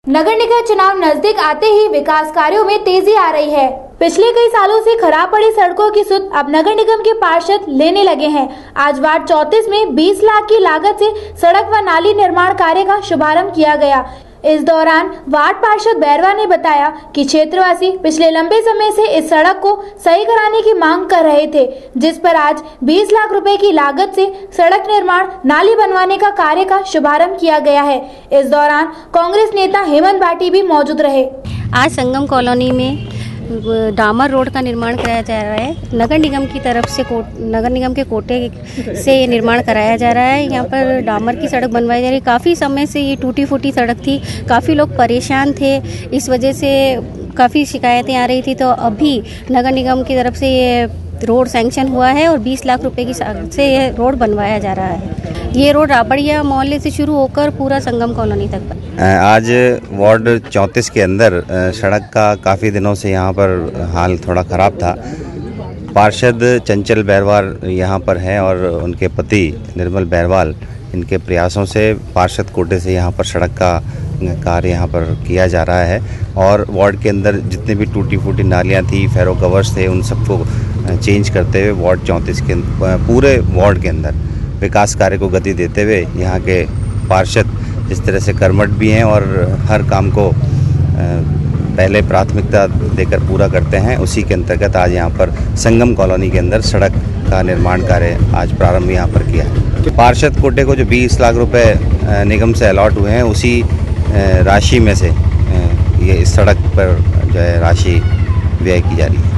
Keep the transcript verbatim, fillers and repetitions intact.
नगर निगम चुनाव नजदीक आते ही विकास कार्यों में तेजी आ रही है। पिछले कई सालों से खराब पड़ी सड़कों की सुध अब नगर निगम के पार्षद लेने लगे हैं। आज वार्ड चौंतीस में बीस लाख की लागत से सड़क व नाली निर्माण कार्य का शुभारंभ किया गया। इस दौरान वार्ड पार्षद बैरवा ने बताया कि क्षेत्रवासी पिछले लंबे समय से इस सड़क को सही कराने की मांग कर रहे थे, जिस पर आज बीस लाख रुपए की लागत से सड़क निर्माण नाली बनवाने का कार्य का शुभारंभ किया गया है। इस दौरान कांग्रेस नेता हेमंत भाटी भी मौजूद रहे। आज संगम कॉलोनी में डामर रोड का निर्माण कराया जा रहा है। नगर निगम की तरफ से नगर निगम के कोटे से ये निर्माण कराया जा रहा है। यहाँ पर डामर की सड़क बनवाई जा रही है। काफ़ी समय से ये टूटी फूटी सड़क थी, काफ़ी लोग परेशान थे, इस वजह से काफ़ी शिकायतें आ रही थी। तो अभी नगर निगम की तरफ से ये रोड सैंक्शन हुआ है और बीस लाख रुपए की से ये रोड बनवाया जा रहा है। ये रोड राबड़िया मोहल्ले से शुरू होकर पूरा संगम कॉलोनी तक बना। आज वार्ड चौंतीस के अंदर सड़क का काफ़ी दिनों से यहाँ पर हाल थोड़ा ख़राब था। पार्षद चंचल बैरवाल यहाँ पर हैं और उनके पति निर्मल बैरवाल, इनके प्रयासों से पार्षद कोटे से यहाँ पर सड़क का कार्य यहाँ पर किया जा रहा है और वार्ड के अंदर जितने भी टूटी फूटी नालियाँ थी, फेरो कवर्स थे, उन सबको चेंज करते हुए वार्ड चौंतीस के पूरे वार्ड के अंदर विकास कार्य को गति देते हुए यहाँ के पार्षद इस तरह से कर्मठ भी हैं और हर काम को पहले प्राथमिकता देकर पूरा करते हैं। उसी के अंतर्गत आज यहाँ पर संगम कॉलोनी के अंदर सड़क का निर्माण कार्य आज प्रारंभ यहाँ पर किया है। पार्षद कोटे को जो बीस लाख रुपए निगम से अलॉट हुए हैं, उसी राशि में से ये इस सड़क पर जो है राशि व्यय की जा रही है।